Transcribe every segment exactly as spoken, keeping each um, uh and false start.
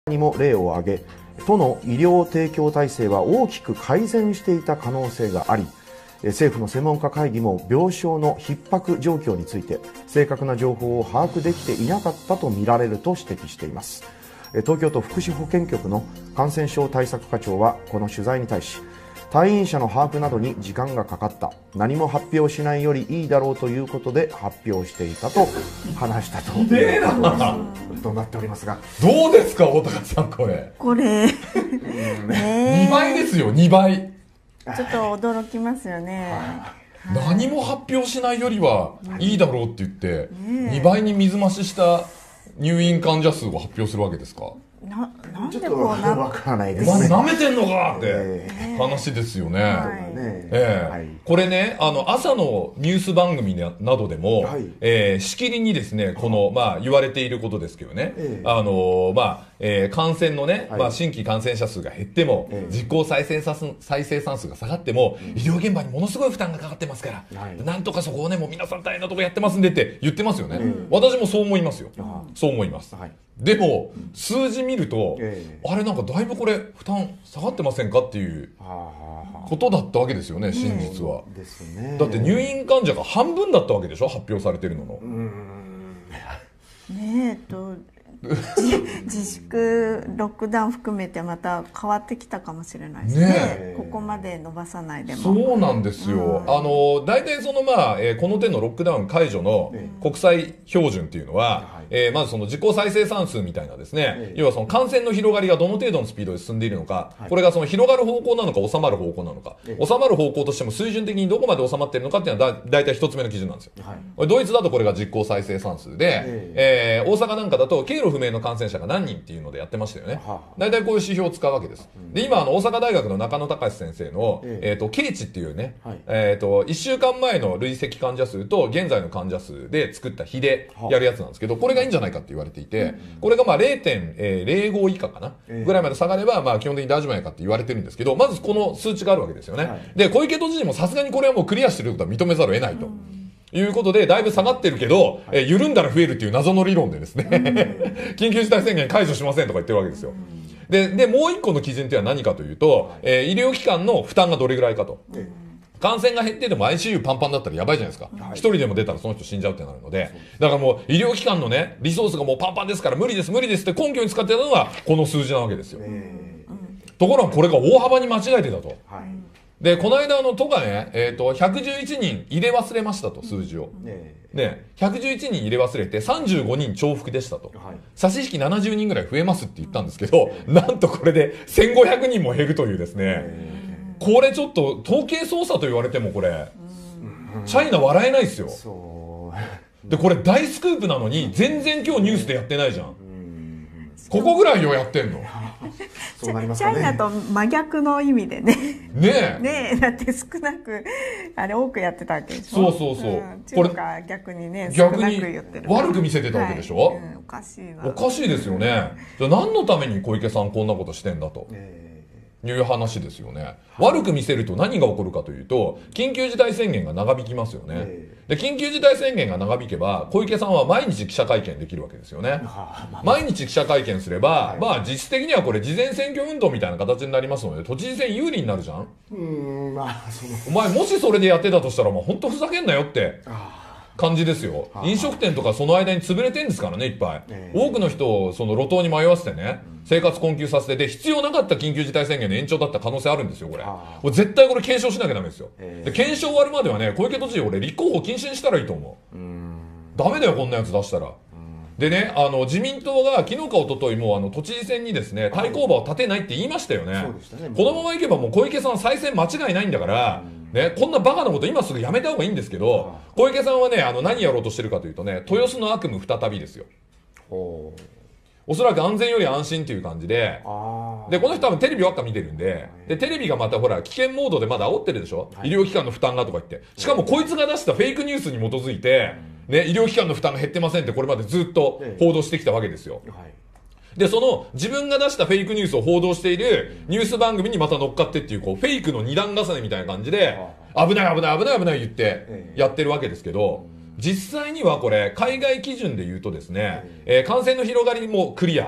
にも例を挙げ、都の医療提供体制は大きく改善していた可能性があり、政府の専門家会議も病床の逼迫状況について正確な情報を把握できていなかったとみられると指摘しています。東京都福祉保健局の感染症対策課長はこの取材に対し、退院者の把握などに時間がかかった、何も発表しないよりいいだろうということで発表していたと話したということとなっておりますが、 どうですか大高さん、これこれにばいですよ、にばい。 ちょっと驚きますよね。 何も発表しないよりはいいだろうって言って、にばいに水増しした入院患者数を発表するわけですか。 ななんでちょっとこうなわからないでお前すね。 舐めてんのかってえ話ですよね。 はいねええはいこれね、あの朝のニュース番組ななどでも、 はいえーしきりにですね、この、まあ、言われていることですけどね、 ええあのまあえー感染のね、 はいまあ、新規感染者数が減っても、 ええ実効再生産数再生産数が下がっても、医療現場にものすごい負担がかかってますから、 はいなんとかそこをね、もう皆さん大変なとこやってますんでって言ってますよね。 ええ私もそう思いますよ。 あそう思います。 はいでも、数字見ると、 ええあれなんかだいぶこれ負担下がってませんかっていうはあはことだったわけですよね、真実は。 あですね。 だって入院患者が半分だったわけでしょ、発表されてるのの。 うーんねえとじ自粛ロックダウン含めてまた変わってきたかもしれないですね。 ねえここまで伸ばさないでも。 そうなんですよ。あの大体そのまあ、えーこの手のロックダウン解除のえ国際標準っていうのは、 はいえーまずその自己再生産数みたいなですね、 ええ要はその感染の広がりがどの程度のスピードで進んでいるのか、 はいこれがその広がる方向なのか収まる方向なのか、 ええ収まる方向としても水準的にどこまで収まっているのかっていうのはだ大体一つ目の基準なんですよ。 はいドイツだとこれが実効再生産数で、 ええー大阪なんかだと経路不明の感染者が何人っていうのでやってましたよね。 はあ大体こういう指標を使うわけです。で、今あの大阪大学の中野隆先生の、 えええっと経値っていうね、 はいえっといっしゅうかんまえの累積患者数と現在の患者数で作った比でやるやつなんですけど、これがいいんじゃないかって言われていて、これがまあ れいてんゼロご 以下かな、 ええぐらいまで下がればまあ基本的に大丈夫じゃないかって言われてるんですけど、まずこの数値があるわけですよね。 はいで、小池都知事もさすがにこれはもうクリアしてることは認めざるを得ないと。いうことで、だいぶ下がってるけど、えー緩んだら増えるっていう謎の理論でですね、緊急事態宣言解除しませんとか言ってるわけですよ。で、で、もう一個の基準っていうのは何かというと、えー医療機関の負担がどれぐらいかと。 え感染が減ってでも アイシーユー パンパンだったらやばいじゃないですか。一、人でも出たらその人死んじゃうってなるので、だからもう医療機関のね、リソースがもうパンパンですから無理です無理ですって根拠に使ってたのがこの数字なわけですよ。 えところがこれが大幅に間違えてたと。 はいで、この間あの都がね、えっ、と、ひゃくじゅういちにん入れ忘れましたと、数字を。 えね、ひゃくじゅういちにん入れ忘れてさんじゅうごにん重複でしたと。 はい差し引きななじゅうにんぐらい増えますって言ったんですけど、なんとこれでせんごひゃくにんも減るというですね、これちょっと統計操作と言われてもこれ、チャイナ笑えないですよ。 そうで、これ大スクープなのに全然今日ニュースでやってないじゃん。ここぐらいをやってんの。 そうなりますかね。 チャイナと真逆の意味でね。 ねえ。 ねえだって少なくあれ多くやってたわけでしょ。 そうそうそうん中国が逆にね少な逆にく言ってる。 悪く見せてたわけでしょ、 はいうんおかしいな。 おかしいですよね。じゃあ何のために小池さんこんなことしてんだと。 えいう話ですよね。悪く見せると何が起こるかというと、緊急事態宣言が長引きますよね。 えで、緊急事態宣言が長引けば、小池さんは毎日記者会見できるわけですよね。 はあ毎日記者会見すれば、 はいまあ実質的にはこれ事前選挙運動みたいな形になりますので、都知事選有利になるじゃん。 うーんまあそのお前もしそれでやってたとしたら、もう本当ふざけんなよってあ感じですよ。 はあ飲食店とかその間に潰れてんですからね、いっぱい。 ええ多くの人をその路頭に迷わせてね、生活困窮させて、で、必要なかった緊急事態宣言の延長だった可能性あるんですよ、これ。 はあこれ絶対これ検証しなきゃダメですよ。 ええで、検証終わるまではね、小池都知事俺立候補禁止にしたらいいと思う。 ーうーんダメだよ、こんなやつ出したら。でね、あの、自民党が昨日か一昨日もあの、都知事選にですね、対抗馬を立てないって言いましたよね。 そうでしたねこのままいけばもう小池さん再選間違いないんだから、ね、こんなバカなこと今すぐやめた方がいいんですけど、小池さんはね、あの、何やろうとしてるかというとね、豊洲の悪夢再びですよ。 ほうおそらく安全より安心っていう感じで、 あーで、この人多分テレビばっか見てるんで、で、テレビがまたほら、危険モードでまだ煽ってるでしょ、 はい医療機関の負担がとか言って。しかもこいつが出したフェイクニュースに基づいて、ね、医療機関の負担が減ってませんってこれまでずっと報道してきたわけですよ。 はいで、その自分が出したフェイクニュースを報道しているニュース番組にまた乗っかってっていう、こう、フェイクの二段重ねみたいな感じで、危ない危ない危ない危ない言ってやってるわけですけど、実際にはこれ、海外基準で言うとですね、えー感染の広がりもクリア。 はい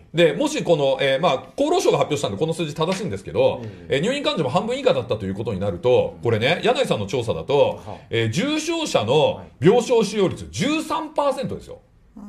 で、もしこの、えーまあ、厚労省が発表したんで、この数字正しいんですけど、えー入院患者も半分以下だったということになると、これね、柳井さんの調査だと、えー重症者の病床使用率じゅうさんパーセントですよ。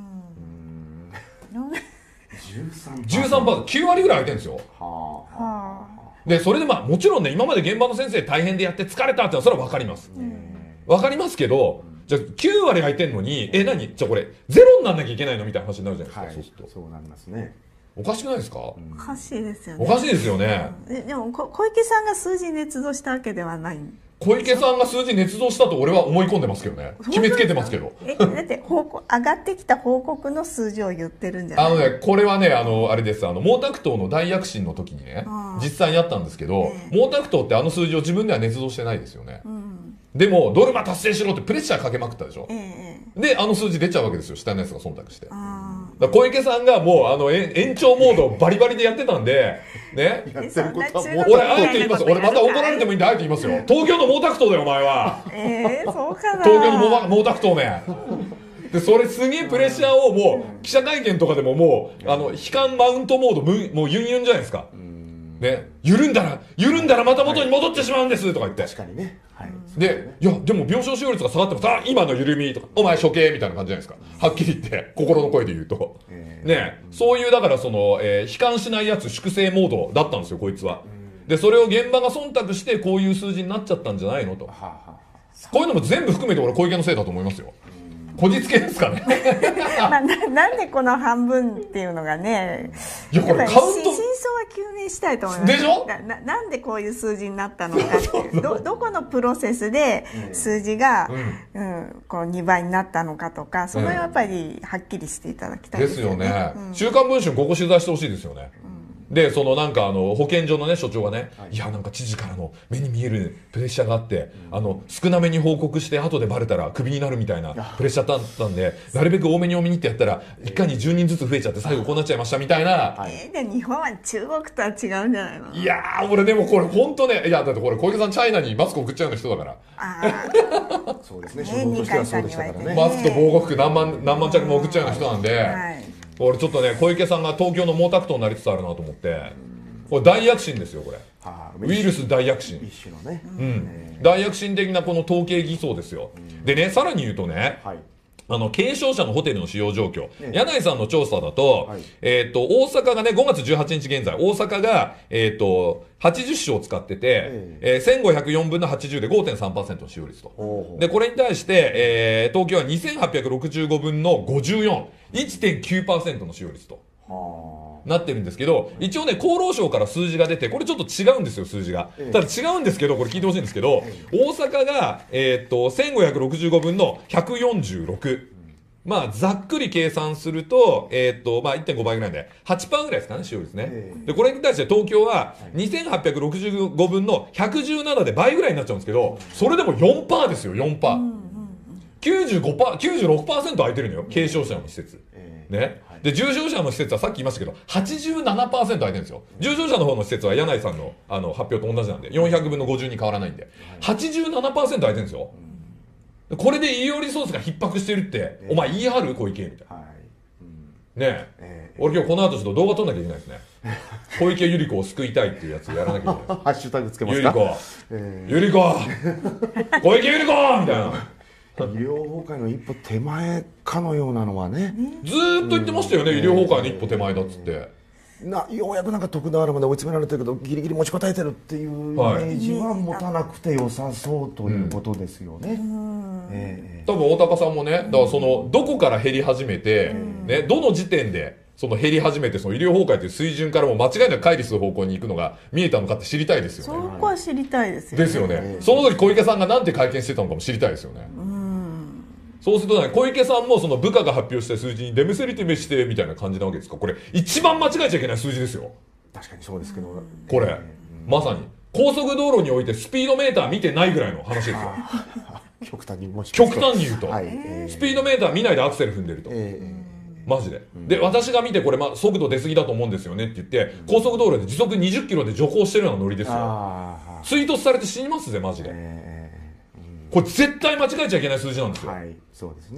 じゅうさんじゅうさんパーセント、きゅう割ぐらい空いてるんですよ。 はあはで、それでまあ、もちろんね、今まで現場の先生大変でやって疲れたってのは、それはわかります。わかりますけど、じゃあきゅう割空いてんのに、え、何じゃあこれ、ゼロにならなきゃいけないのみたいな話になるじゃないですか、 はいそうすると。 そうなりますね。 おかしくないですか、 あ、おかしいですよね。 おかしいですよね。 ででもこ小池さんが数字捏造したわけではない。 小池さんが数字捏造したと俺は思い込んでますけどね。決めつけてますけど。 え、だって報告上がってきた報告の数字を言ってるんじゃない？ あのね、これはね、あの、あれです。あの、毛沢東の大躍進の時にねあ、 実際にあったんですけど、 え毛沢東ってあの数字を自分では捏造してないですよね。 うん、 でも、ドルマ達成しろってプレッシャーかけまくったでしょえ。えええ、 で、あの数字出ちゃうわけですよ。下のやつが忖度して。だかあら小池さんがもう、あの、え延長モードをバリバリでやってたんで、ね。 やってることはもう俺、あえて言います。俺また怒られてもいいんで、あえて言いますよ。東京の毛沢東だよ、お前は。 ーええ、そうかな。 東京の毛毛沢東ね。で、それすげえプレッシャーをもう、記者会見とかでももう、あの、悲観マウントモード、むもうユンユンじゃないですか。ね。緩んだら、緩んだらまた元に戻ってしまうんですとか言って。 確かにね。はい。 で、いや、でも病床使用率が下がってもさ、今の緩みとか、お前処刑みたいな感じじゃないですか。はっきり言って、心の声で言うと。 えーね、そういう、だからその、えー悲観しないやつ、粛清モードだったんですよ、こいつは。で、それを現場が忖度して、こういう数字になっちゃったんじゃないのと。 はあはあこういうのも全部含めて俺小池のせいだと思いますよ。こじつけですかね。 まあ、ななんでこの半分っていうのがね、 いや、これやっぱりカウント真相は究明したいと思います。 でしょなななんでこういう数字になったのかっていうどどこのプロセスで数字が、うんこうにばいになったのかとか、その辺はやっぱりはっきりしていただきたいでですすよね。 よね。 うん週刊文春ここ取材してほしいですよね。で、そのなんかあの、保健所のね、所長がね、いや、なんか知事からの目に見えるプレッシャーがあって、あの、少なめに報告して後でバレたらクビになるみたいなプレッシャーだったんで、なるべく多めに多めにってやったら、一回にじゅうにんずつ増えちゃって最後こうなっちゃいましたみたいな。 はいえーで日本は中国とは違うんじゃないの？ いやー、俺でもこれ本当ね、いや、だってこれ小池さんチャイナにマスク送っちゃうような人だから。 あそうですね。 ね所存としてはそうでしたからね。 二階さんにはマスクと防護服何万、何万着も送っちゃうような人なんで、 あ、はい。 俺ちょっとね、小池さんが東京の毛沢東になりつつあるなと思って、これ大躍進ですよ、これ。 はあウイルス大躍進。 一種のね。 うん。大躍進的なこの統計偽装ですよ。でね、さらに言うとね、 はい。 あの、軽症者のホテルの使用状況。 ね柳井さんの調査だと、 はいえっ、と、大阪がね、ごがつじゅうはちにち現在、大阪が、えっ、と、はちじゅっしょう使ってて、 ええーせんごひゃくよんぶんのはちじゅうで ごてんさんパーセント の使用率と。 ほうほうで、これに対して、えー東京はにせんはっぴゃくろくじゅうごぶんのごじゅうよん、いってんきゅうパーセント の使用率と。 はなってるんですけど、一応ね、厚労省から数字が出て、これちょっと違うんですよ、数字が。 ええただ違うんですけど、これ聞いてほしいんですけど、大阪が、えーっと、せんごひゃくろくじゅうごぶんのひゃくよんじゅうろく。まあ、ざっくり計算すると、えーっと、まあ、いってんごばいぐらいで、はちパーセントぐらいですかね、使用率ね。 ええで、これに対して東京は、にせんはっぴゃくろくじゅうごぶんのひゃくじゅうななで倍ぐらいになっちゃうんですけど、それでも よんパーセント ですよ、よんパーセント。きゅうじゅうごパーセント、きゅうじゅうろくパーセント空いてるのよ、軽症者の施設。 えね。で、重症者の施設はさっき言いましたけど、はちじゅうななパーセント空いてるんですよ。重症者の方の施設は柳井さんのあの発表と同じなんで、よんひゃくぶんのごじゅうに変わらないんで、はちじゅうななパーセント空いてるんですよ。これで医療リソースが逼迫してるって、お前言い張る小池みたいな。 はい。うんねえ俺今日この後ちょっと動画撮んなきゃいけないですね。小池百合子を救いたいっていうやつをやらなきゃいけないハッシュタグつけまです。 すか。 百合子、 え百合子、小池百合子みたいな。 ー医療崩壊の一歩手前かのようなのはね。 ずーっと言ってましたよね、医療崩壊の一歩手前だっつって。 なようやくなんか徳田原まで追い詰められてるけどギリギリ持ちこたえてるっていうイメはいージは持たなくて良さそうということですよね。え多分大高さんもね、だからその、どこから減り始めて、ね、どの時点で、その減り始めて、その医療崩壊という水準からも間違いなく乖離する方向に行くのが見えたのかって知りたいですそよね。 こは知りたいですよね。 ですよね。その時小池さんがなんて会見してたのかも知りたいですよね。そうするとね、小池さんもその部下が発表した数字にデメセリティメしてみたいな感じなわけですか。これ、一番間違えちゃいけない数字ですよ。 ー確かにそうですけど。 これ。まさに。高速道路においてスピードメーター見てないぐらいの話ですよ。 極端に申します極と端に言うと。 はい。えースピードメーター見ないでアクセル踏んでると。 えマジで。で、私が見てこれ、まあ、速度出過ぎだと思うんですよねって言って、高速道路で時速にじゅっキロで徐行してるようなノリですーよ。 あー追突されて死にますぜ、マジで。 えこれ絶対間違えちゃいけない数字なんですよ。 ーはいそうですね。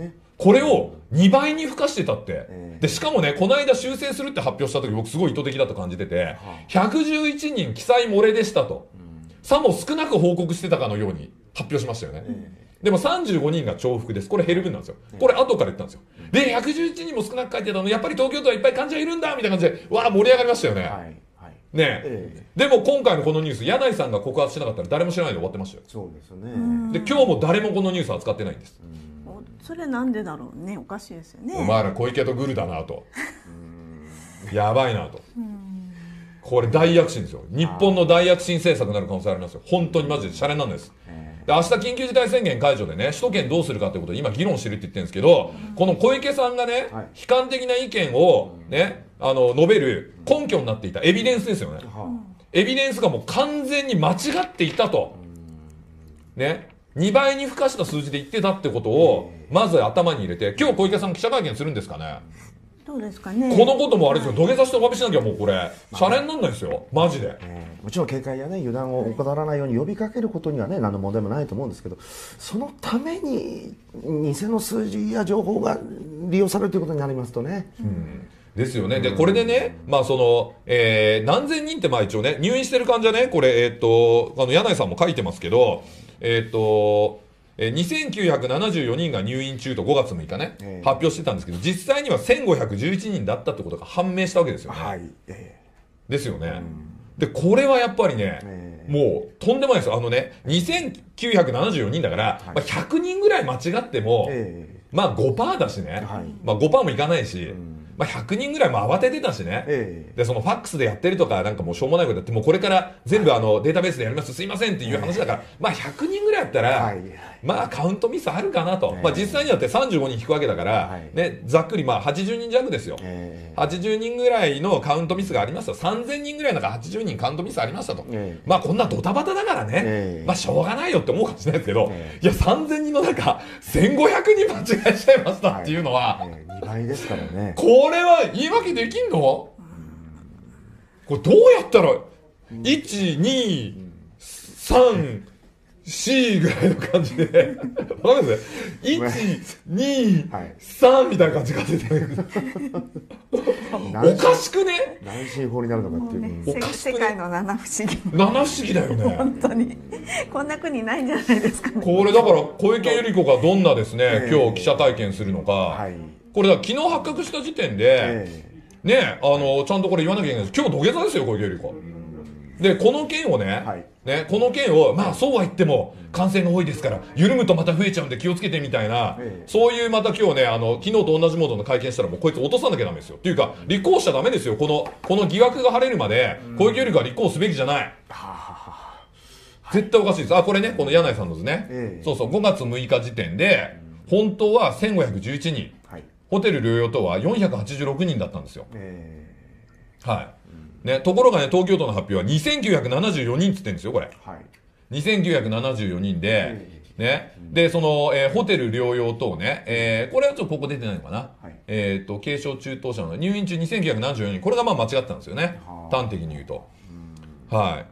これをにばいに付加してたって、 えー、 でしかもねこの間修正するって発表した時僕すごい意図的だと感じてて、ひゃくじゅういちにん記載漏れでしたと、うん、さも少なく報告してたかのように発表しましたよね、えー、でもさんじゅうごにんが重複です。これ減る分なんですよ。これ後から言ったんですよ。でひゃくじゅういちにんも少なく書いてたのやっぱり東京都はいっぱい患者いるんだみたいな感じでわあ盛り上がりましたよね、はいねええ、でも今回のこのニュース柳井さんが告発しなかったら誰も知らないで終わってましたよ。 そうですね。 で今日も誰もこのニュース扱ってないんです。 それなんでだろうね。おかしいですよね。 お前ら小池とグルだなとやばいなとこれ大躍進ですよ。日本の大躍進政策になる可能性ありますよ。本当にマジでシャレなんです。で明日緊急事態宣言解除でね首都圏どうするかということを今議論してるって言ってるんですけど、この小池さんがね、はい、悲観的な意見をねあの述べる根拠になっていたエビデンスですよね、うん、エビデンスがもう完全に間違っていたと、ね、にばいに付加した数字で言ってたってことをまず頭に入れて、今日小池さん記者会見するんですかね。 どうですかね。 このこともあれですよ、土下座してお詫びしなきゃもうこれシャレになんないですよマジで、 えー、もちろん警戒やね油断を怠らないように呼びかけることにはね何の問題もないと思うんですけど、そのために偽の数字や情報が利用されるということになりますとね、うんですよね。で、これでね、まあその、えー、何千人ってまあ一応ね、入院してる患者ね、これ、えーっと、あの、柳井さんも書いてますけど、えーっと、えー、にせんきゅうひゃくななじゅうよにんが入院中とごがつむいかね、えー、発表してたんですけど、実際にはせんごひゃくじゅういちにんだったってことが判明したわけですよね。はい。えー、ですよね。うん、で、これはやっぱりね、えー、もうとんでもないですよ。あのね、にせんきゅうひゃくななじゅうよにんだから、はい、まあ、ひゃくにんぐらい間違っても、えー、まあ ごパーセント だしね、はい、まあ ごパーセント もいかないし、うん、まあ、ひゃくにんぐらいも慌ててたしね、ええ、でそのファックスでやってるとかなんかもうしょうもないことやってもうこれから全部あのデータベースでやりますすいませんっていう話だから、まあひゃくにんぐらいやったら、はい、まあカウントミスあるかなと、ええ、まあ実際にだってさんじゅうごにん引くわけだから、はい、ね、ざっくりまあはちじゅうにん弱ですよ、ええ、はちじゅうにんぐらいのカウントミスがありますとさんぜんにんぐらいなんかはちじゅうにんカウントミスありましたと、ええ、まあこんなドタバタだからね、ええ、まあしょうがないよって思うかもしれないですけど、ええ、いやさんぜんにんの中せんごひゃくにん間違えちゃいましたっていうのは、はい、ええ、にばいですからね。 これは言い訳できんの？これどうやったらいち、に、さん、よんぐらいの感じでわかります？いち、に、さんみたいな感じが出てるおかしくね？ 何進法になるのかっていう、ね、 おかしくね？世界の七不思議七不思議だよね本当にこんな国ないんじゃないですかね。 これだから小池百合子がどんなですね、えー、今日記者会見するのか、はい、これだ昨日発覚した時点で、えーね、あのちゃんとこれ言わなきゃいけないです。今日土下座ですよ小池百合子で、この件をね、はい、ね、この件をまあそうは言っても感染が多いですから緩むとまた増えちゃうんで気をつけてみたいな、ええ、そういうまた今日ねあの昨日と同じモードの会見したらもうこいつ落とさなきゃダメですよっていうか立候補しちゃダメですよ。このこの疑惑が晴れるまで小池百合子は立候補すべきじゃない、うん、絶対おかしいです。あこれねこの柳井さんのですね、ええ、そうそうごがつむいか時点で本当はせんごひゃくじゅういちにん、はい、ホテル療養等はよんひゃくはちじゅうろくにんだったんですよ、えー、はい、ね、ところがね東京都の発表はにせんきゅうひゃくななじゅうよにんっつってんですよこれ、はい、にせんきゅうひゃくななじゅうよにんで、ね、でその、えー、ホテル療養等ね、えー、これはちょっとここ出てないのかな、はい、えっと軽症中等者の入院中にせんきゅうひゃくななじゅうよにん、これがまあ間違ってたんですよね、端的に言うと、はい、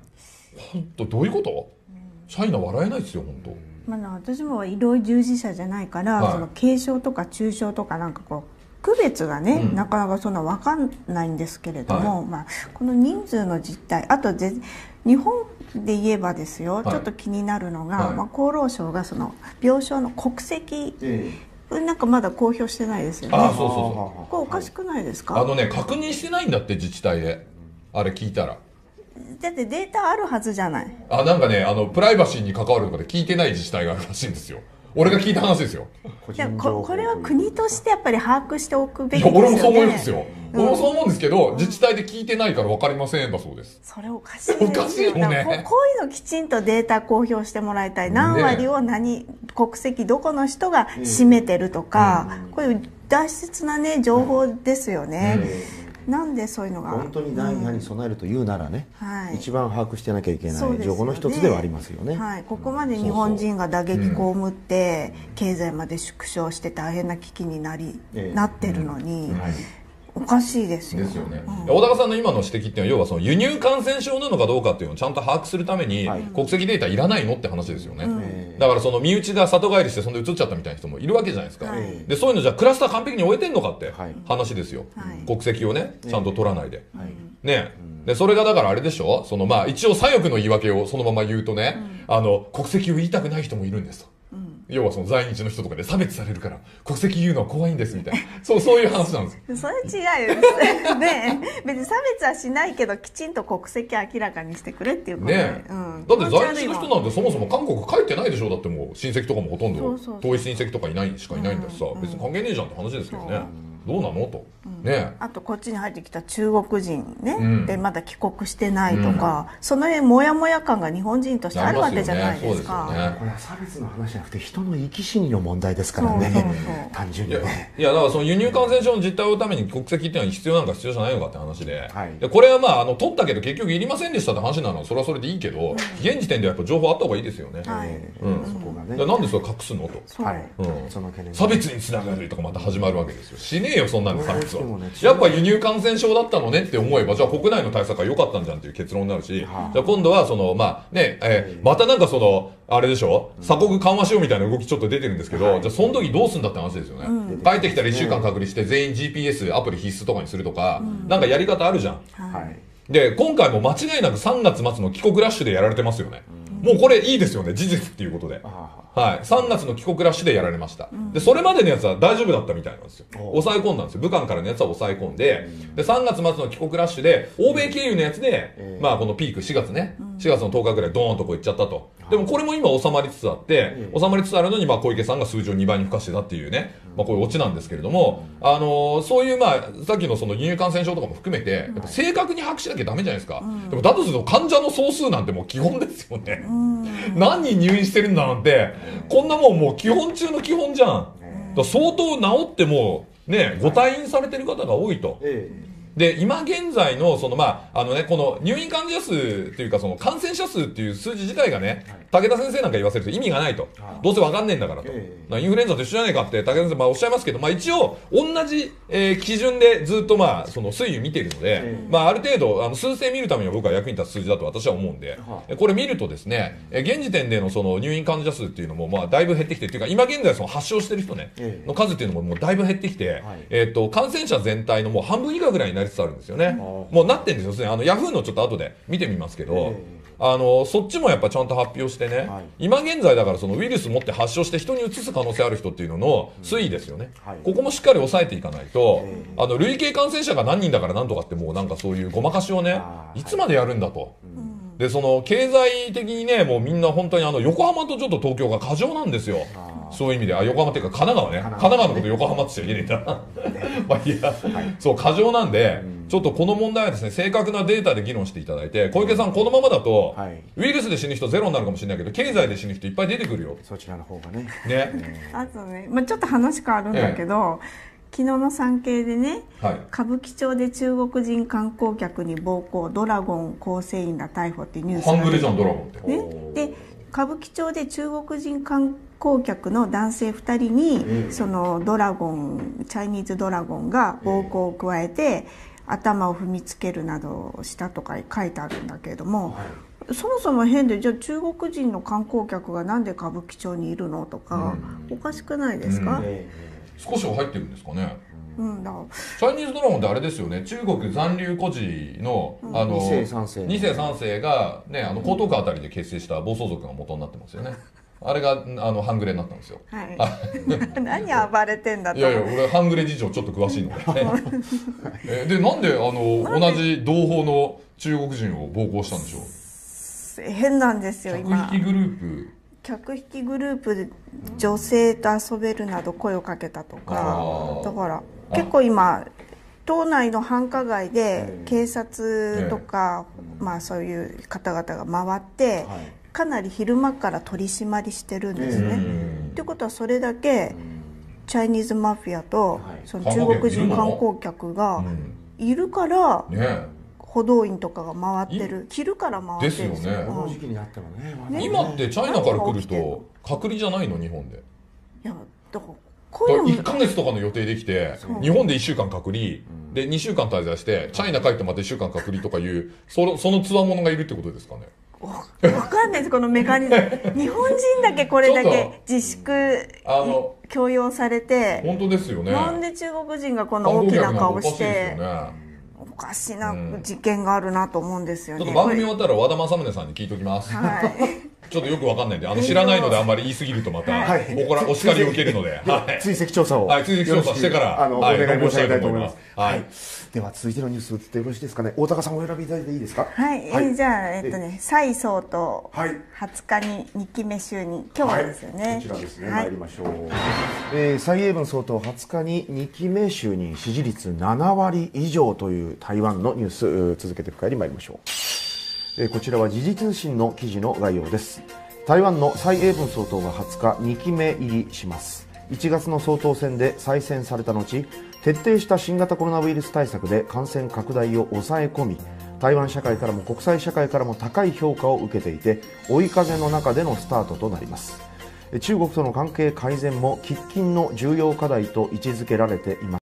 本当どういうこと？チャイナ笑えないですよ本当。 まあ、私も医療従事者じゃないから、はい、その軽症とか中症とかなんかこう区別がね、うん、なかなかそんな分かんないんですけれども、はい、まあ、この人数の実態、あとぜ日本で言えばですよ、はい、ちょっと気になるのが、はい、まあ、厚労省がその病床の国籍、えー、なんかまだ公表してないですよね。 あ、そうそうそう、 これおかしくないですか？ あのね確認してないんだって自治体で、あれ聞いたら。 だってデータあるはずじゃない。 あ、なんかね、あのプライバシーに関わるとかで聞いてない自治体があるらしいんですよ。俺が聞いた話ですよ。 いや こ, これは国としてやっぱり把握しておくべきですよね。 いや俺もそう思いますよ、うん、俺もそう思うんですけど、自治体で聞いてないから分かりませんだそうです。 それおかしいですよ。 おかしいよね。 こ, こういうのきちんとデータ公表してもらいたい。何割を何、ね、国籍どこの人が占めてるとか、うん、こういう大切なね情報ですよね、うんうん、なんでそういうのが本当に第二波に備えるというならね、うん、はい、一番把握してなきゃいけない情報の一つではありますよね。 はい、ここまで日本人が打撃被って、うん、経済まで縮小して大変な危機になり、えー、なってるのに、うん、はい、 おかしいですよ。 ですよね。うん、小高さんの今の指摘っていうのは、要はその輸入感染症なのかどうかっていうのをちゃんと把握するために、はい、国籍データいらないのって話ですよね。うん、だからその身内が里帰りしてそんで移っちゃったみたいな人もいるわけじゃないですか。はい、で、そういうのじゃクラスター完璧に終えてんのかって話ですよ。はい、国籍をね、ちゃんと取らないで。はい、ね。で、それがだからあれでしょ、そのまあ一応左翼の言い訳をそのまま言うとね、うん、あの、国籍を言いたくない人もいるんですと。要はその在日の人とかで差別されるから国籍言うのは怖いんですみたいなそうそういう話なんですそれ違うよね別に差別はしないけどきちんと国籍明らかにしてくれっていうことで、 ねうん、だって在日の人なんてそもそも韓国帰ってないでしょだってもう親戚とかもほとんど遠い親戚とかいないしかいないんだしさ、うん、別に関係ねえじゃんって話ですけどねどうなのと、うんね、 あとこっちに入ってきた中国人ね、うん、でまだ帰国してないとか、うん、その辺モヤモヤ感が日本人としてあるわけじゃないですか。 すね、これは差別の話じゃなくて人の生き死にの問題ですからね。そうそうそう単純にね。 いやだからその輸入感染症の実態を追うために国籍っていうのは必要なんか必要じゃないのかって話で、はい、でこれはまああの取ったけど結局いりませんでしたって話なのはそれはそれでいいけど、うん、現時点でやっぱ情報あった方がいいですよね。はい、うん、そこがね。なんでそれ隠すのと。はい。うん。その懸念。差別につながるとかまた始まるわけですよ。しねえよそんなの差別は。やっぱ輸入感染症だったのねって思えばじゃあ国内の対策は良かったんじゃんっていう結論になるし、はあ、じゃあ今度はそのまあね、えー、またなんかそのあれでしょ鎖国緩和しようみたいな動きちょっと出てるんですけど、はい、じゃあその時どうすんだって話ですよね、うん、帰ってきたらいっしゅうかん隔離して全員 ジーピーエス アプリ必須とかにするとか、うん、なんかやり方あるじゃん、はい、で今回も間違いなくさんがつ末の帰国ラッシュでやられてますよね、うん、もうこれいいですよね事実っていうことで、はい、さんがつの帰国ラッシュでやられました、うん、でそれまでのやつは大丈夫だったみたいなんですよ抑え込んだんですよ武漢からのやつは抑え込んで、うん、でさんがつ末の帰国ラッシュで欧米経由のやつで、うん、まあこのピークしがつね、うん、しがつのとおかぐらいドーンとこういっちゃったと、うん、でもこれも今収まりつつあって、うん、収まりつつあるのにまあ小池さんが数字をにばいに付加してたっていうね、うん、まあこういうオチなんですけれども、うん、あのー、そういうまあさっきのその輸入感染症とかも含めてやっぱ正確に把握しなきゃダメじゃないですか、うん、でもだとすると患者の総数なんてもう基本ですよね、うん、何人入院してるんだなんてこんなもんもう基本中の基本じゃん。だ相当治ってもねご退院されてる方が多いと。で今現在のそのまああのねこの入院患者数っていうかその感染者数っていう数字自体がね、武田先生なんか言わせると意味がないと、どうせわかんねえんだからと、インフルエンザと一緒じゃねえかって武田先生まあおっしゃいますけど、まあ一応同じ、えー、基準でずっとまあその推移見ているので、まあある程度あの数勢見るためには僕は役に立つ数字だと私は思うんで、これ見るとですね、現時点でのその入院患者数っていうのもまあだいぶ減ってきてっていうか今現在その発症してる人ねの数っていうのももうだいぶ減ってきて、えっと感染者全体のもう半分以下ぐらいになりつつあるんですよね。もうなってんですよ。あのヤフーのちょっと後で見てみますけど、あのそっちもやっぱちゃんと発表してね、はい、今現在だからそのウイルス持って発症して人に移す可能性ある人っていうのの推移ですよね、うんはい、ここもしっかり抑えていかないと、あの累計感染者が何人だから何とかってもうなんかそういうごまかしをねいつまでやるんだと、うん、でその経済的にねもうみんな本当にあの横浜とちょっと東京が過剰なんですよ。そういう意味で、あ、横浜っていうか神奈川ね。神奈川のこと横浜って言っちゃいけないんだ。まあいいや、はい、そう、過剰なんで、うん、ちょっとこの問題はですね、正確なデータで議論していただいて、小池さんこのままだと、はい、ウイルスで死ぬ人ゼロになるかもしれないけど、経済で死ぬ人いっぱい出てくるよ。 そちらの方がね。 ね。 あとね、まあちょっと話変わるんだけど、ええ昨日の産経でね、はい、歌舞伎町で中国人観光客に暴行、ドラゴン構成員ら逮捕っていうニュースがハングレじゃんドラゴンって、 ね、で歌舞伎町で中国人観光客の男性ふたりに、うん、そのドラゴンチャイニーズドラゴンが暴行を加えて、うん、頭を踏みつけるなどしたとか書いてあるんだけれども、はい、そもそも変でじゃあ中国人の観光客がなんで歌舞伎町にいるのとか、うん、おかしくないですか、うん、 少しは入ってるんですかね。 うん、だチャイニーズドラゴンってあれですよね、中国残留孤児の、うん、あのに世さん世に世さん世が、ね、あの江東区あたりで結成した暴走族が元になってますよね。あれがあの半グレになったんですよ。はい、 何暴れてんだと。 いやいや俺半グレ事情ちょっと詳しいので。でなんであの同じ同胞の中国人を暴行したんでしょう。 変なんですよ今。 客引きグループ。 客引きグループで女性と遊べるなど声をかけたとか、だから結構今島内の繁華街で警察とか、まあそういう方々が回ってかなり昼間から取り締まりしてるんですね。ってことはそれだけチャイニーズマフィアとその中国人観光客がいるから、歩道員とかが回ってる、昼から回ってるんですよ。 ですよね。この時期にあってもね。今ってチャイナから来る人隔離じゃないの日本で。 いやだからこういうのいっかげつとかの予定できて、日本でいっしゅうかん隔離、でにしゅうかん滞在して、チャイナ帰ってまたいっしゅうかん隔離とかいう、その、そのつわものがいるってことですかね。 わかんないです、このメカニズム。日本人だけこれだけ自粛、あの、強要されて。 本当ですよね。 なんで中国人がこんな大きな顔して、おかしな事件があるなと思うんですよね。 ちょっと番組終わったら和田政宗さんに聞いておきます。はい。ちょっとよくわかんないんで、あの知らないのであんまり言い過ぎるとまた、おこら、お叱りを受けるので、はい。 追跡調査を。 はい、追跡調査してから、 あの、お願い申し上げたいと思います。 はい。 では、続いてのニュース移ってよろしいですかね。大高さんお選びいただいていいですか。 はい。じゃあ、えっとね、蔡総統、はつかににきめ就任。今日ですよね。 こちらですね。参りましょう。え、蔡英文総統はつかににきめ就任、支持率ななわり以上という台湾のニュース、続けて深入り参りましょう。こちらは時事通信の記事の概要です。台湾の蔡英文総統がはつかにきめ入りします。いちがつの総統選で再選された後、徹底した新型コロナウイルス対策で感染拡大を抑え込み、台湾社会からも国際社会からも高い評価を受けていて、追い風の中でのスタートとなります。中国との関係改善も喫緊の重要課題と位置づけられています。